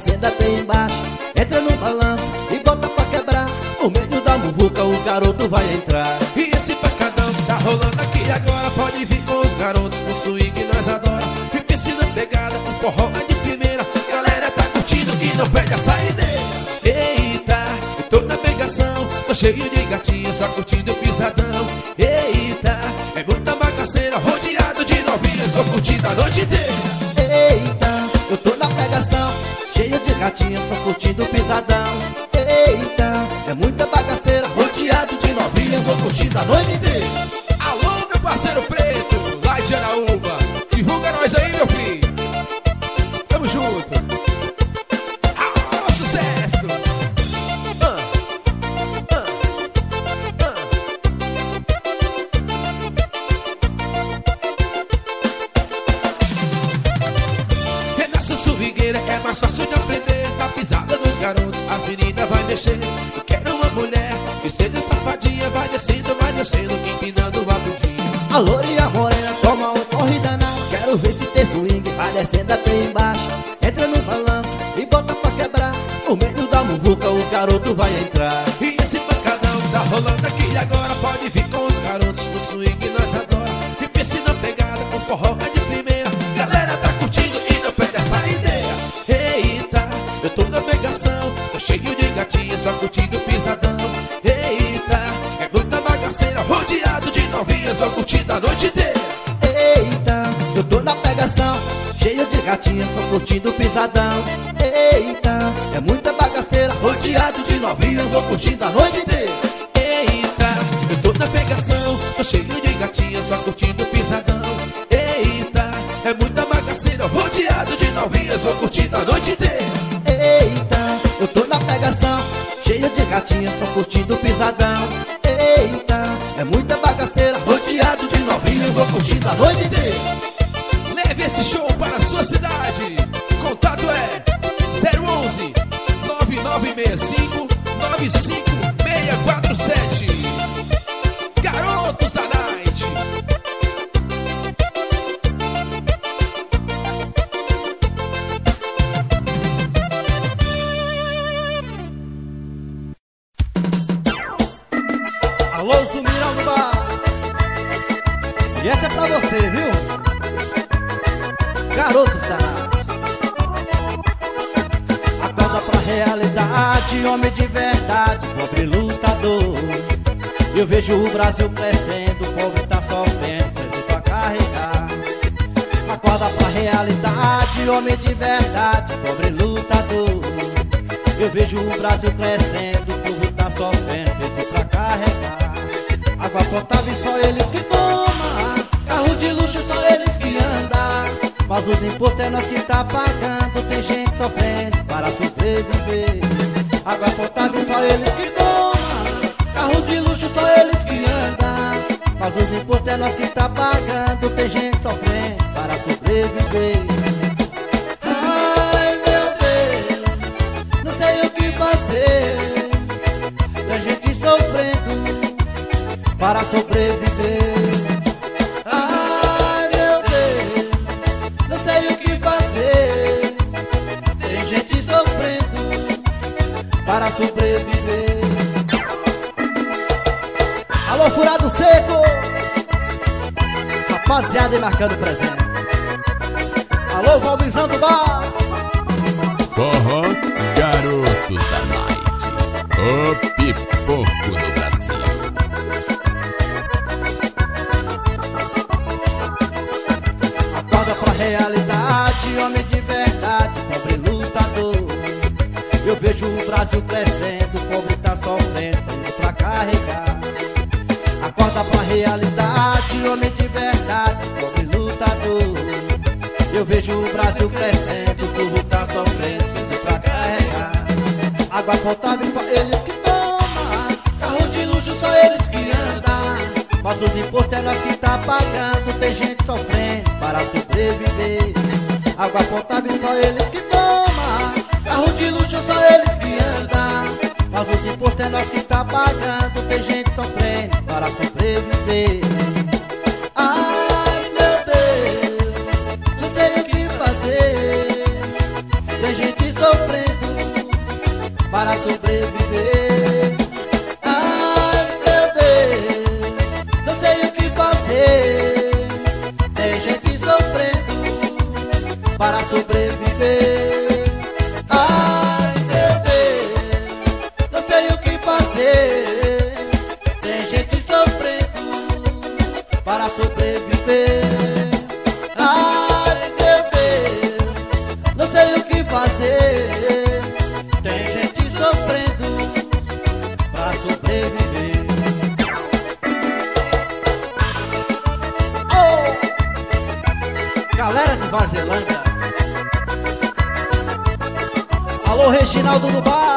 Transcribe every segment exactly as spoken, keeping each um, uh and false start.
descendo até embaixo. Entra no balanço e bota pra quebrar. No meio da muvuca o garoto vai entrar. E esse pancadão que tá rolando aqui agora pode vir com os garotos no swing nós adora. E piscina pegada, o forró é de primeira. Galera tá curtindo e não perde a saideira. Eita, eu tô na pegação, tô cheio de gatinha, só curtindo o pisadão. Eita, é muita bagaceira, rodeado de novinhas, tô curtindo a noite inteira. Eita, eu tô na pegação, cheio de gatinhas, só curtindo o pisadão. Eita, é muita bagaceira, rodeado de novinhas, tô curtindo a noite inteira. Alô, meu parceiro preto, lá de Araúba, divulga nós aí, meu filho. Tamo junto. Ah, sucesso. Ah, ah, ah. É nessa swingueira é mais fácil de aprender. Na pisada dos garotos, as meninas vai mexer. Eu quero uma mulher que seja safadinha, vai descendo, vai descendo, empinando a bundinha. A loura e a morena toma um corre danado. Quero ver se tem swing, vai descendo até embaixo. Entra no balanço e bota pra quebrar. No meio da muvuca o garoto vai entrar. E esse pancadão tá rolando aqui agora pode vir com os garotos no swing nós adora. E piscina pegada, com forró é de primeira. Galera tá curtindo e não perde essa ideia. Eita, eu tô na pegação, tô cheio de gatinha, só curtindo o pisadão. Eita, é muita bagaceira, rodeado de novinhas, tô curtindo a noite inteira. Eita, eu tô na pegação, cheio de gatinhas, só curtindo o pisadão. Eita, é muita bagaceira, rodeado de novinhas, tô curtindo a noite inteira. Eita, eu tô na pegação, tô cheio de gatinhas, só curtindo o pisadão. Eita, é muita bagaceira, rodeado de novinhas, tô curtindo a noite inteira. Eita, eu tô na pegação, cheio de gatinhas, só curtindo o pisadão. Eita, é muita bagaceira, rodeado de novinhas, vou curtindo a noite inteira. Leve esse show para a sua cidade. Contato é zero onze, nove nove seis cinco, nove cinco seis quatro sete. Garotos da Night. Alô, Zumirão do Bar. E essa é pra você, viu? Garotos da Night. Acorda pra realidade, homem de verdade, pobre lutador. Eu vejo o Brasil crescendo, o pobre tá sofrendo, preso pra carregar. Acorda pra realidade, homem de verdade, pobre lutador. Eu vejo o Brasil crescendo, o povo tá sofrendo, preso pra carregar. Água potável só eles que tomam, carro de luxo só eles que andam. Mas os impostos é nós que tá pagando, tem gente sofrendo para sobreviver. Água potável só eles que tomam, carro de luxo só eles que andam. Mas os impostos é nós que tá pagando, tem gente sofrendo para sobreviver. Ai meu Deus, não sei o que fazer, tem gente sofrendo para sobreviver. Ai meu Deus, não sei o que fazer, tem gente sofrendo para sobreviver. Alô, Furado Seco, rapaziada, e marcando presença. Alô, Valbizão do Bar. Forró Garotos da Night, o pipoco do Brasil. Acorda pra realidade, homem de verdade, pobre lutador. Eu vejo o Brasil crescendo, o pobre tá sofrendo, tem pra carregar. Acorda pra realidade, homem de verdade, pobre lutador. Eu vejo o Brasil crescendo, o povo tá sofrendo, tem pra carregar. Água potável só eles que tomam, carro de luxo só eles que andam. Mas os impostos é nós que tá pagando, tem gente sofrendo para sobreviver. Água potável só eles que tomam, carro de luxo só eles que andam. Mas os impostos é nós que tá pagando, tem gente sofrendo para sobreviver. Ai meu Deus, não sei o que fazer, tem gente sofrendo para sobreviver. Ai, meu Deus, não sei o que fazer. Tem gente sofrendo para sobreviver. Oh! Galera de Varzelândia, alô, Reginaldo do bar.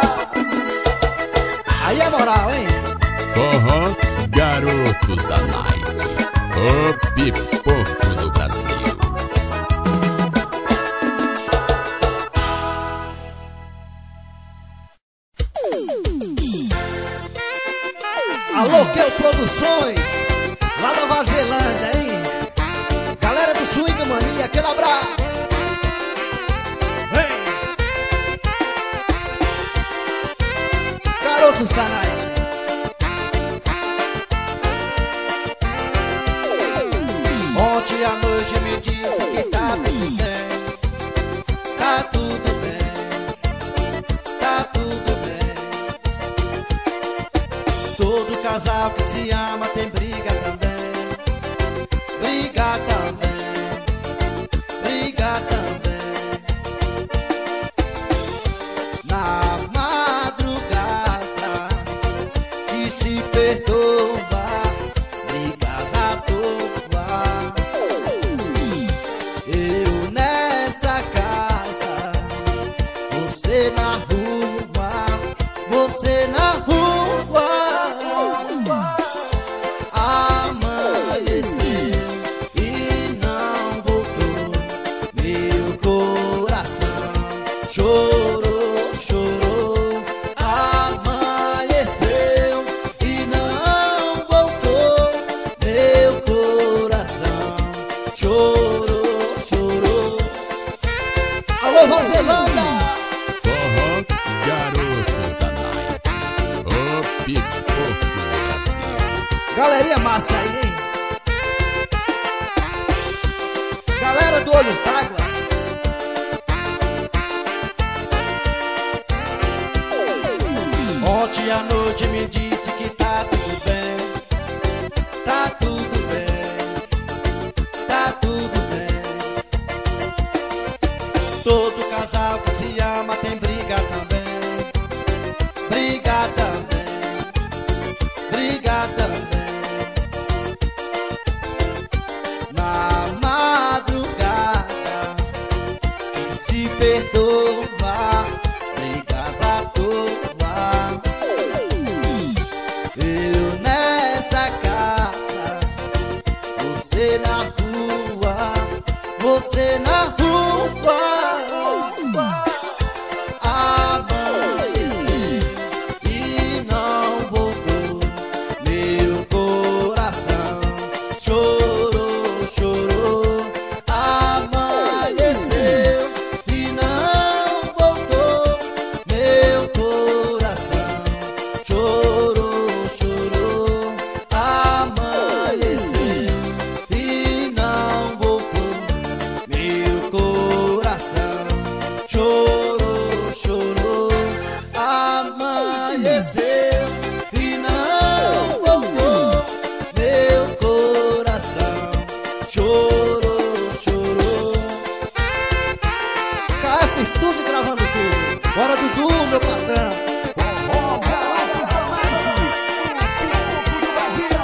Aí é moral, hein? Forró Garotos da Night, o pipoco do Brasil. Alô, Queu Produções, lá da Varzelândia, hein? Galera do Swing Mania, aquele abraço. Vem! Garotos da Night. Ontem à noite me disse que tá tudo bem. Tá tudo bem. Tá tudo bem. Todo casal que se ama tem briga também. Briga também. Briga também. Na madrugada que se perturba, brigas à toa. Eu nessa casa, você na rua, você na rua. Amanheceu e não voltou, meu coração chorou, chorou. Amanheceu e não voltou, meu coração chorou, chorou. Alô, Varzelândia! Forró Garotos da Night, o pipoco do Brasil. Galerinha massa aí, hein? Galera do Olhos d'Água. Ontem à noite me disse que tá tudo bem. Tá tudo bem. Tá tudo bem. Todo casal que se ama tem briga também. Briga também. Briga também. Na madrugada que se perdoa, brigas à toa. Eu nessa casa, você na rua, você na rua. Amanheceu e não voltou, meu coração chorou, chorou. Amanheceu e não voltou, meu coração chorou, chorou. Amanheceu e não voltou, meu coração chorou, chorou. Amanheceu e não voltou, meu coração chorou, chorou. K F Studio gravando tudo. Bora, Dudu, meu patrão. Forró Garotos da Night, o pipoco do Brasil.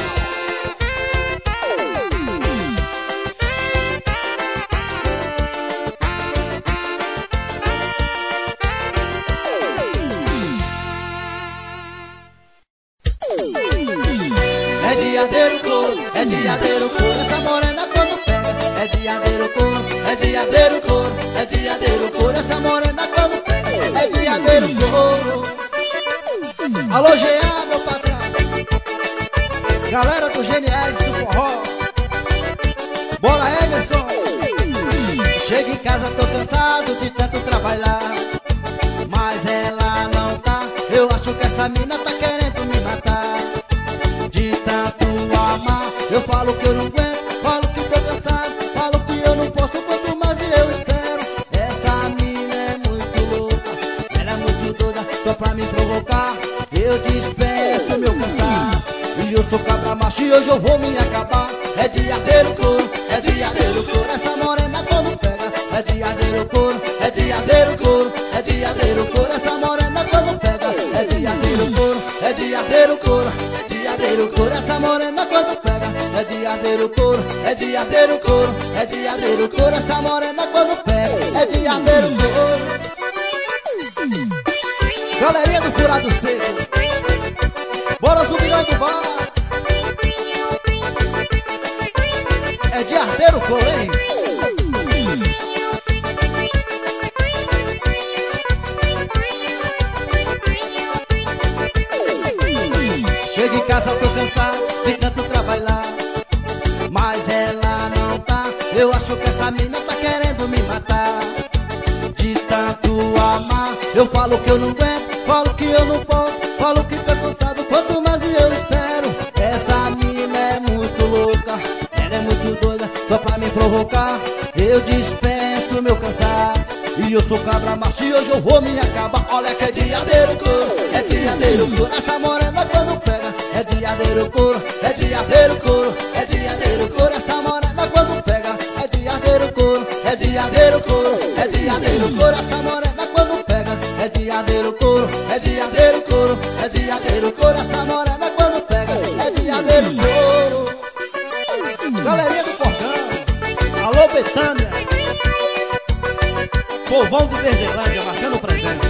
É diadeiro couro, é diadeiro couro, essa morena quando pega. É diadeiro couro, é diadeiro couro, é diadeiro couro, essa morena quando pega. É diadeiro couro. Alô, Jean, meu patrão. Galera do Geniais do Forró. Bola, Emerson. Chego em casa, tô cansado de tanto trabalhar, mas ela não tá. Eu acho que essa mina tá querendo me matar. De tanto amar, eu falo que eu não aguento, falo que tô cansado, falo que eu não posso, quanto mais eu espero. Essa mina é muito louca, ela é muito doida, só pra me provocar. Eu dispenso meu cansaço, e eu sou cabra macho e hoje eu vou me acabar. é de arder o couro, é de arder o couro. Essa morena quando pega, é de arder o couro, é de arder o couro, é de arder o couro. Essa morena quando pega, é de arder o couro, é de arder o couro, é de arder o couro. Essa morena quando pega, é de arder o couro, é de arder o couro, é de arder o couro. Essa morena quando pega, é de arder o couro. Galerinha do Curado Seco, bora subir do bar. É de arder o couro, hein? Chego em casa, tô cansado de tanto trabalhar, mas ela não tá. Eu acho que essa mina tá querendo me matar. De tanto amar, eu falo que eu não aguento, falo que eu não posso, falo que tô cansado, quanto mais eu espero. Essa mina é muito louca, ela é muito doida, só pra me provocar. Eu dispenso meu cansaço, e eu sou cabra macho e hoje eu vou me acabar. Olha que é de arder o couro, é de arder o couro. Essa morena quando pega, é de arder o couro, é de arder o couro, é de arder o couro. Essa morena quando pega, é de arder o couro, é de arder o couro, é de arder o couro. Essa morena quando pega, é de arder o couro, é de arder o couro, é de arder o couro. Essa morena quando pega, é de arder o couro. Galerinha do Portão, alô Betânia, povão de Verdelândia marcando presença.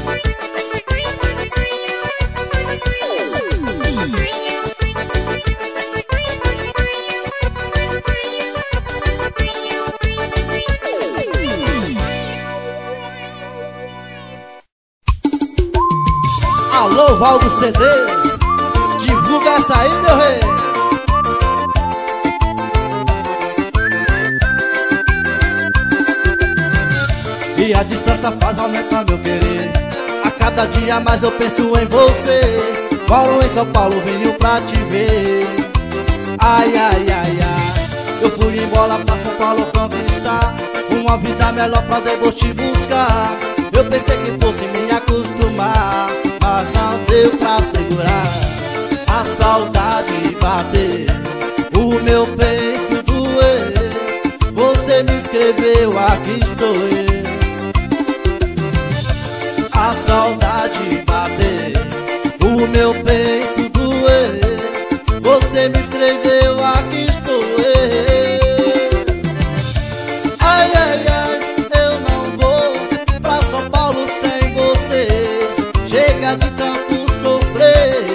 Alô Valdo C Ds, divulga essa aí, meu rei. E a distância faz aumentar meu querer, a cada dia mais eu penso em você. Moro em São Paulo, venho pra te ver. Ai, ai, ai, ai, eu fui embora pra São Paulo conquistar uma vida melhor pra depois te buscar. Eu pensei que fosse me acostumar, mas não deu pra segurar. A saudade bater, o meu peito doer. Você me escreveu, aqui estou eu. A saudade bater, o meu peito doer. Você me escreveu, aqui estou eu. Ai, ai, ai, eu não vou pra São Paulo sem você. Chega de tanto sofrer.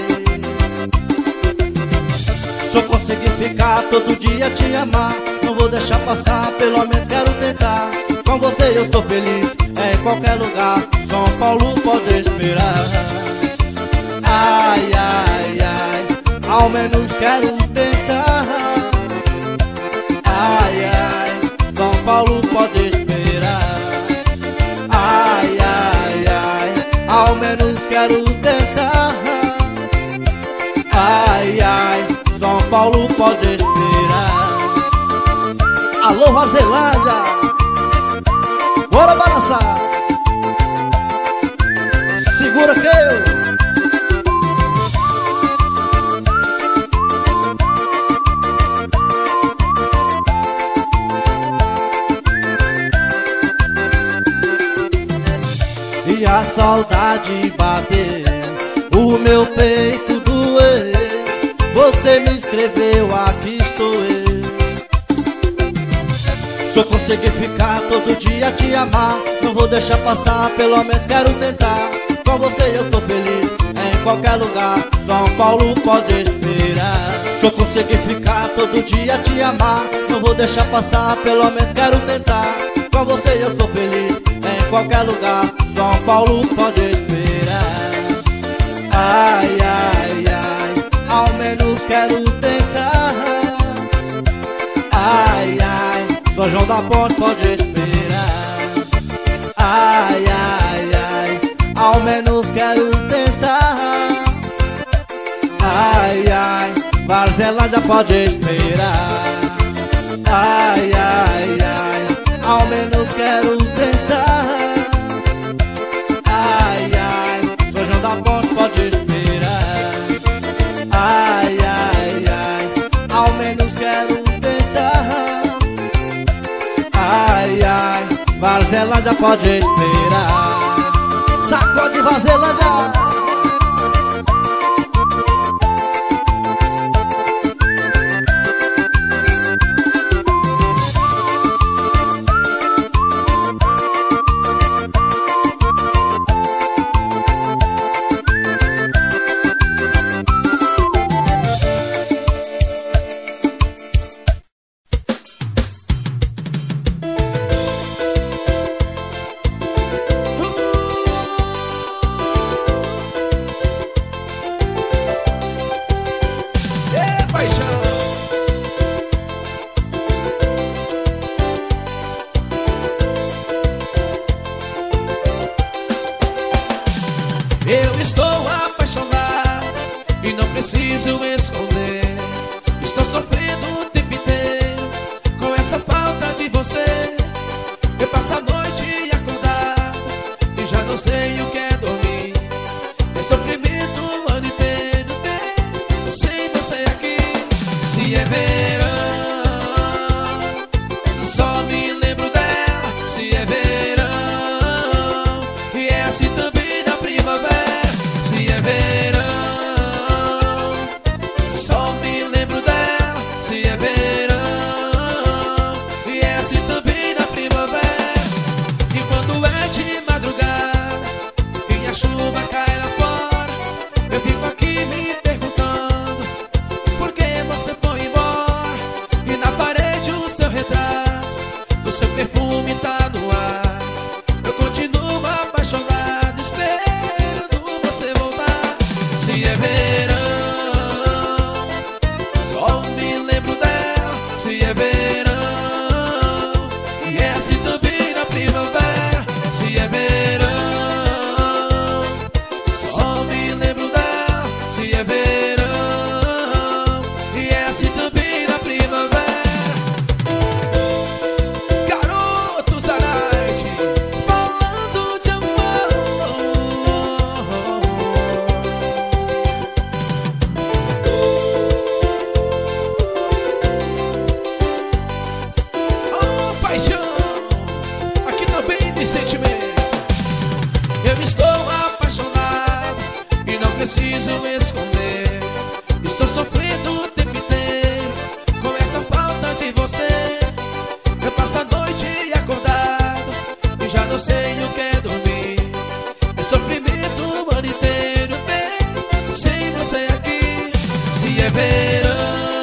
Se eu conseguir ficar todo dia te amar, não vou deixar passar, pelo menos quero tentar. Com você eu estou feliz, é em qualquer lugar. São Paulo pode esperar. Ai, ai, ai, ao menos quero tentar. Ai, ai, São Paulo pode esperar. Ai, ai, ai, ao menos quero tentar. Ai, ai, São Paulo pode esperar. Alô, Varzelândia, bora balançar. Segura que eu e a saudade bater, o meu peito doer. Você me escreveu, aqui estou eu. Se eu conseguir ficar todo dia te amar, não vou deixar passar, pelo menos quero tentar. Com você eu sou feliz, em qualquer lugar. São Paulo pode esperar. Se eu conseguir ficar todo dia te amar, não vou deixar passar, pelo menos quero tentar. Com você eu sou feliz, em qualquer lugar. São Paulo pode esperar. Ai, ai, ai, ao menos quero tentar. Ai, ai, São João da Ponte pode esperar. Ai, ai, ai, ao menos quero tentar. Ai, ai, Varzelândia pode esperar. Ai, ai, ai, ao menos quero tentar. Ai, ai, São João da Ponte pode esperar. Ai, ai, ai, ao menos quero tentar. Vazelândia pode esperar. Sacode Vazelândia. Eu estou apaixonado e não preciso esconder. Estou sofrendo o tempo inteiro com essa falta de você. Eu passo a noite acordado e já não sei o que é dormir. É sofrimento o ano inteiro sem você aqui. Se é verão, só me lembro dela. Se é verão, e é assim também na primavera. Se é verão, só me lembro dela. Se é verão, e é assim também na primavera. E quando é de madrugada e a chuva cai lá fora, eu fico aqui me perguntando por que você foi embora. E na parede o seu retrato, o seu perfume tá no ar. Eu continuo apaixonado, esperando você voltar. Se é verão, só me lembro dela. Se é verão, e é assim também na primavera. Se é verão, só me lembro dela. Se é verão, e é assim também na primavera. Garotos da Night, falando de amor. Oh, paixão, aqui também tem sentimento. Eu estou apaixonado e não preciso esconder. Estou sofrendo o tempo inteiro com essa falta de você. Eu passo a noite acordado e já não sei o que é dormir. É sofrimento o ano inteiro sem você aqui. Se é verão,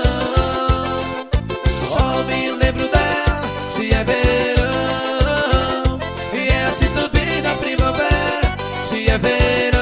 só me lembro dela. Se é verão, e é assim também na primavera. Se é verão,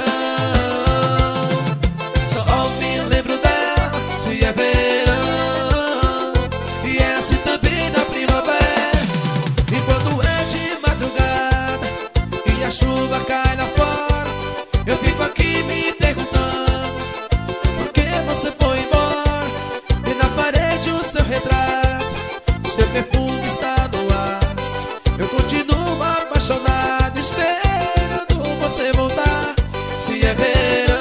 só me lembro dela. Se é verão, e é assim também na primavera. E quando é de madrugada e a chuva cai lá fora, eu fico aqui me perguntando por que você foi embora. E na parede o seu retrato, o seu perfume está no ar. Eu continuo apaixonado, esperando você voltar. Se é verão,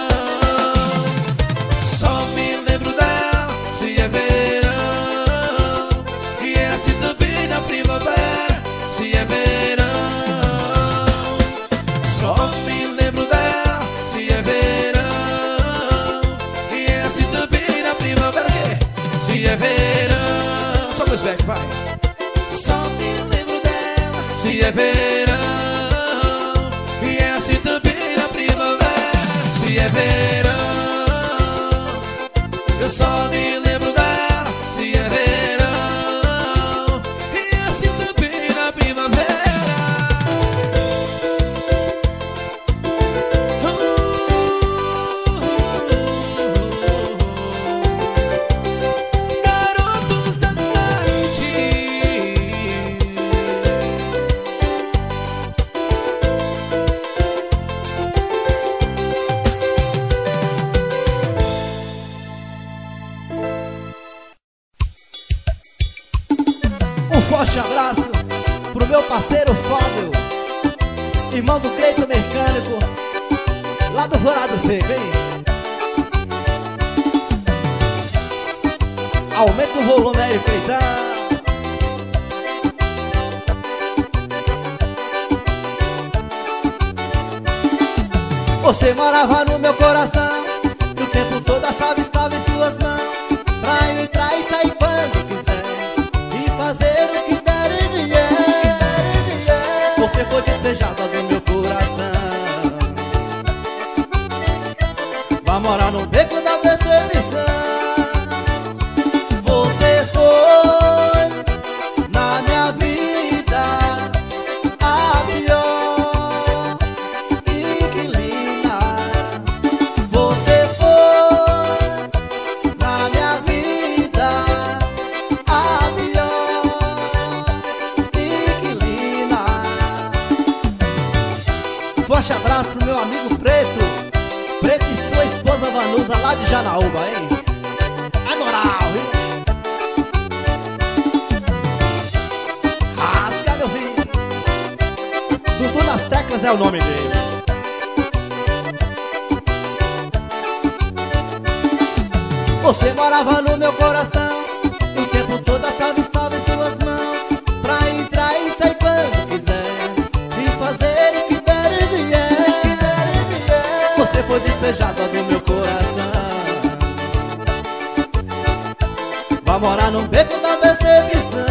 só me lembro dela. Se é verão, e é assim também na primavera. Se é verão, só me lembro dela. Se é verão, e é assim também na primavera. Se é verão, só meus back, vai. Só me lembro dela. Se é verão, e é assim também na primavera. Se é verão, eu só me lembro dela. Se é verão, e é assim também na primavera. Garotos da Night. Um forte abraço pro meu parceiro Fábio, irmão do Cleito Mecânico, lá do Vorado Seco, hein? Aumenta o volume aí, Cleitão. Você morava no meu coração e o tempo todo a chave estava em suas mãos, pra entrar e sair quando quiser e fazer o que der e vier. Você foi despejada do meu coração, vai morar no beco da decepção. Você foi na minha vida a pior inquilina. Você foi na minha vida a pior inquilina. Forte abraço pro meu amigo Preto, Preto e sua esposa Vanusa lá de Janaúba, hein? A moral, viu? Rasga, meu filho. Dudu das Teclas é o nome dele. Você morava no meu coração e o tempo todo a chave estava em suas mãos, pra entrar e sair quando quiser e fazer o que der e vier. Você foi despejada do meu coração, vai morar no beco da decepção.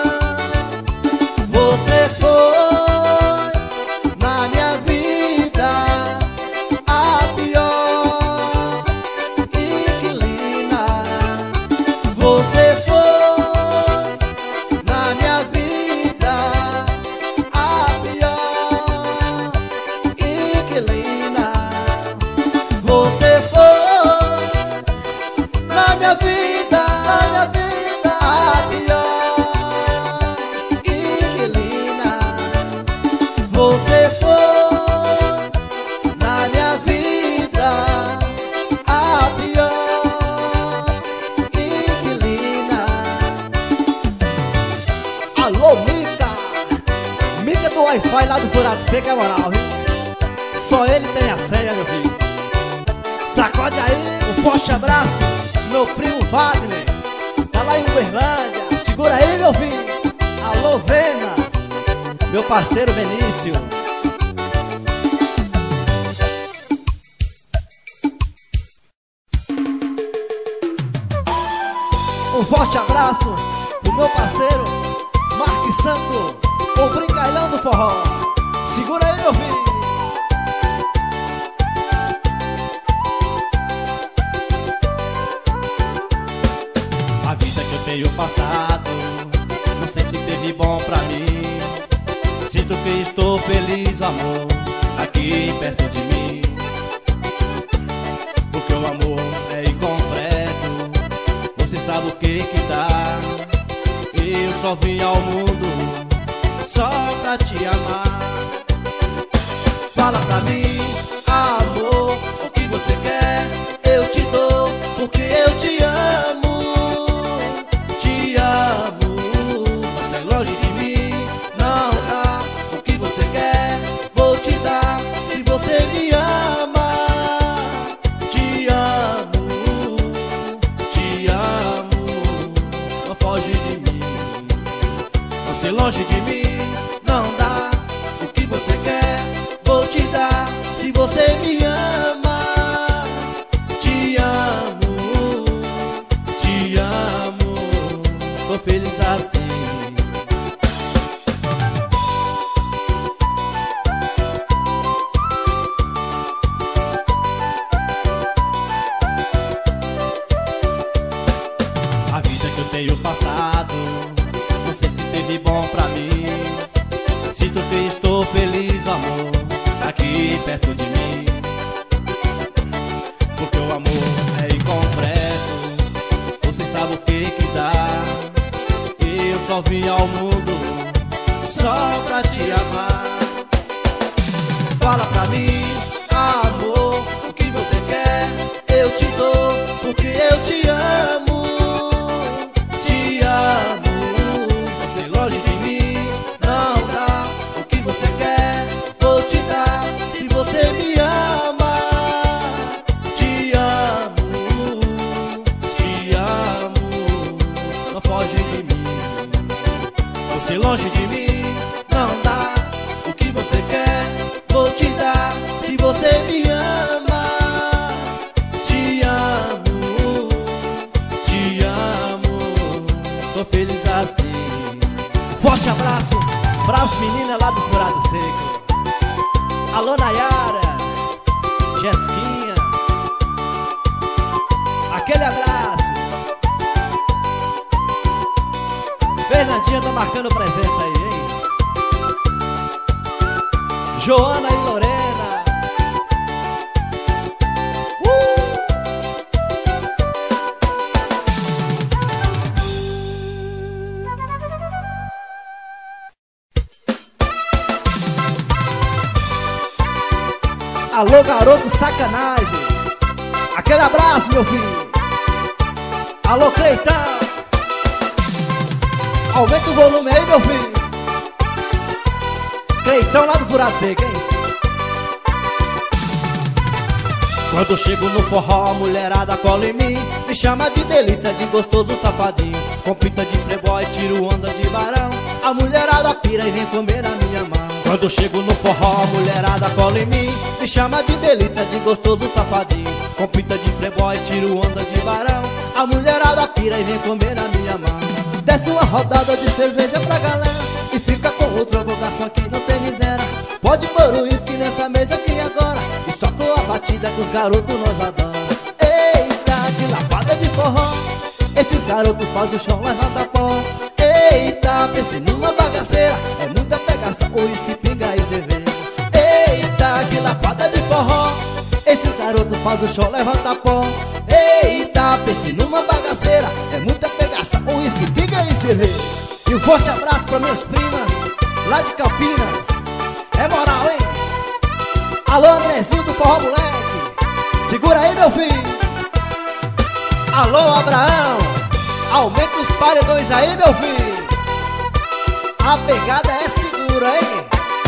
Você foi na minha vida a pior inquilina. Você foi na minha vida a pior inquilina. Você foi na minha vida, na minha vida a pior inquilina. Você foi na minha vida a pior inquilina. Alô, Mica! Mica do Wi-Fi lá do Furado Seco, é moral, viu? Só ele tem a senha, meu filho. Sacode aí, um forte abraço, meu primo Wagner, tá lá em Uberlândia. Segura aí, meu filho. Alô, Venas, meu parceiro Benício. Um forte abraço pro meu parceiro Marques Santo, o brincalhão do forró. Segura aí, meu filho. A vida que eu tenho passado, não sei se teve bom pra mim. Sinto que estou feliz, amor, aqui perto de mim. Porque o amor é incompleto, você sabe o que que dá. Eu só vim ao mundo só pra te amar. Fala pra mim, amor, o que você quer, eu te dou, porque eu te amo. Te amo, você é longe de mim, não dá. O que você quer, vou te dar, se você me ama. Te amo, te amo, não foge de mim. Você é longe de mim, não dá. O que você quer, vou te dar, se você me ama. Te amo, te amo, sou feliz assim. A vida que eu tenho passado, não sei se teve bom pra mim. Sinto que estou feliz, amor, aqui perto de mim. Porque o amor é incompleto, você sabe o que que dá. Eu só vim ao mundo só pra te amar. Fala pra mim, amor, o que você quer, eu te dou, porque eu te amo. Te amo, você longe de mim, não dá. O que você quer, vou te dar, se você me ama. Te amo, te amo, não foge de mim. Você longe de mim, não dá. O que você quer, vou te dar, se você me ama. sou feliz assim. Forte abraço pras meninas lá do Furado Seco. Alô Nayara, Jesquinha, aquele abraço. Fernandinha tá marcando presença aí, hein? Joana e Lorena. uh! Alô, garoto sacanagem. Aquele abraço, meu filho. Alô, Cleitão. Aumenta o volume aí, meu filho. Cleitão lá do Furado Seco, hein? Quando eu chego no forró, a mulherada cola em mim, me chama de delícia, de gostoso safadinho. Com pinta de playboy, tiro onda de barão, a mulherada pira e vem comer na minha mão. Quando eu chego no forró, a mulherada cola em mim, me chama de delícia, de gostoso safadinho. Com pinta de playboy, tiro onda de barão, a mulherada pira e vem comer na minha mão. Desce uma rodada de cerveja pra galera e fica com o troco, garçom que não tem miséria. Pode pôr o uísque nessa mesa aqui agora e solta a batida que os garotos nós adoramos. Eita, que lapada de forró, esses garotos fazem o chão levanta pó. Eita, pense numa bagaceira, é muita pegação, uísque, pinga e cerveja. Eita, que lapada de forró, esses garotos fazem o chão levanta pó. Eita, pense numa bagaceira, é muita pegação, uísque, pinga e cerveja. E um forte abraço para minhas primas lá de Campinas. É moral, hein? Alô, Andrezinho do Forró Moleque, segura aí, meu filho. Alô, Abraão, aumenta os paredões aí, meu filho. A pegada é segura, hein?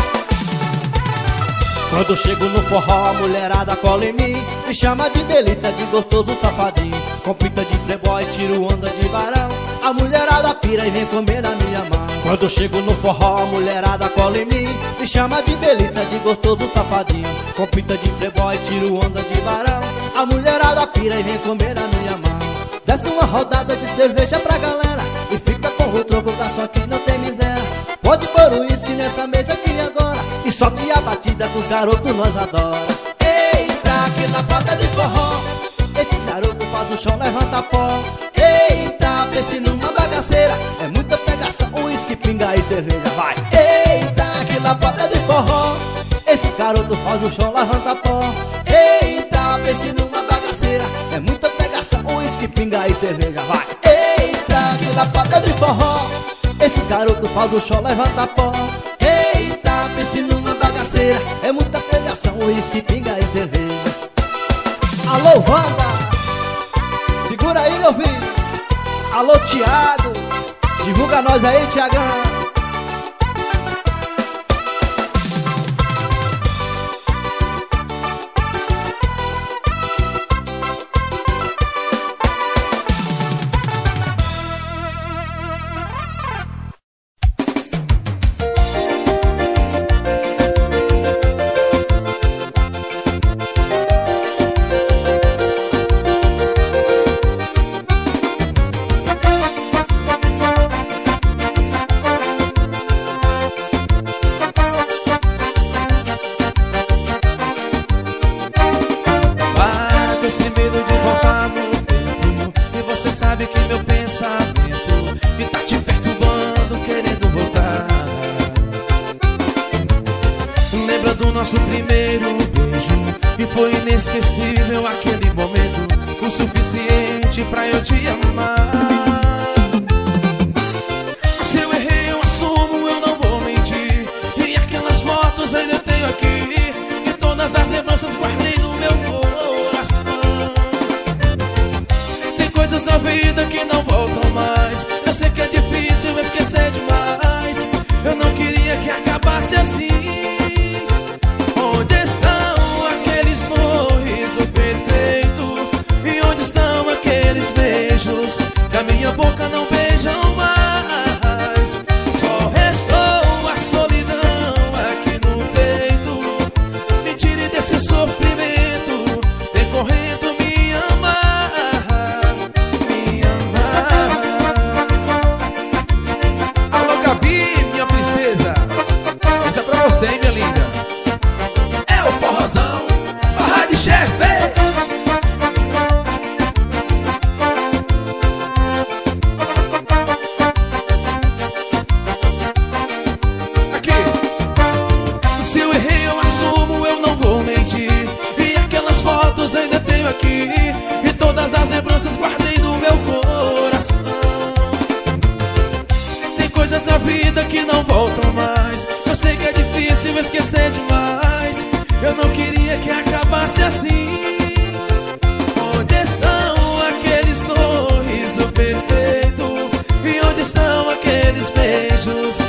Quando eu chego no forró, a mulherada cola em mim, me chama de delícia, de gostoso safadinho. Com pinta de playboy, tiro onda de barão, a mulherada pira e vem comer na minha mão. Quando eu chego no forró, a mulherada cola em mim, me chama de delícia, de gostoso safadinho. Com pinta de playboy, tiro onda de barão, a mulherada pira e vem comer na minha mão. Desce uma rodada de cerveja pra galera e fica com o troco, garçom que não tem miséria. Pode pôr o uísque nessa mesa aqui agora e solte a batida que os garotos nós adora. Eita, que lapada de forró, esses garotos faz o chão levanta pó. Eita, pense numa bagaceira, é muita pegação, uísque, pinga e cerveja, vai. Eita, que lapada de forró, esses garotos faz o chão levanta pó. Eita, pense numa bagaceira, é muita pegação, uísque, pinga e cerveja, vai. Eita, que lapada de forró, esses garotos faz o chão levanta pó. Eita, pense numa bagaceira, é muita pegação, uísque, pinga e cerveja. Alô, Wanda, segura aí, meu filho. Alô, Thiago, divulga nós aí, Thiagão. Nosso primeiro beijo, e foi inesquecível aquele momento, o suficiente pra eu te amar. Se eu errei eu assumo, eu não vou mentir, e aquelas fotos ainda tenho aqui, e todas as lembranças guardei no meu coração. Tem coisas na vida que não voltam mais, eu sei que é difícil esquecer demais, eu não queria que acabasse assim. Onde estão aquele sorriso perfeito? E onde estão aqueles beijos que a minha boca não beijam mais? Só restou a solidão aqui no peito. Me tire desse sofrimento. lembranças guardei no meu coração. Tem coisas na vida que não voltam mais. Eu sei que é difícil esquecer demais. Eu não queria que acabasse assim. Onde estão aquele sorriso perfeito? E onde estão aqueles beijos